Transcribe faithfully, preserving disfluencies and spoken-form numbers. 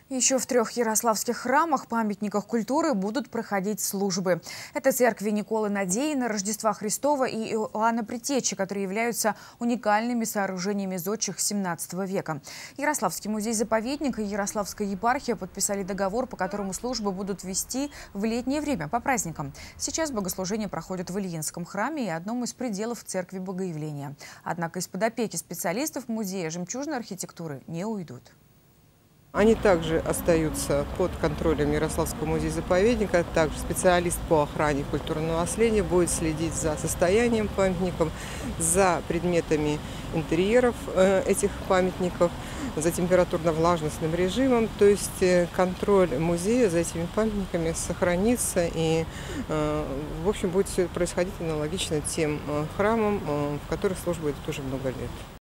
Еще в трех ярославских храмах, памятниках культуры будут проходить службы. Это церкви Николы Надеина, Рождества Христова и Иоанна Предтечи, которые являются уникальными сооружениями зодчих семнадцатого века. Ярославский музей-заповедник и Ярославская епархия подписали договор, по которому службы будут вести в летнее время по праздникам. Сейчас богослужения проходят в Ильинском храме и одном из пределов церкви Богоявления. Однако из-под опеки специалистов музея жемчужной архитектуры не уйдут. Они также остаются под контролем Ярославского музея-заповедника. Также специалист по охране культурного наследия будет следить за состоянием памятников, за предметами интерьеров этих памятников, за температурно-влажностным режимом. То есть контроль музея за этими памятниками сохранится. И, в общем, будет все происходить аналогично тем храмам, в которых служба идет уже много лет.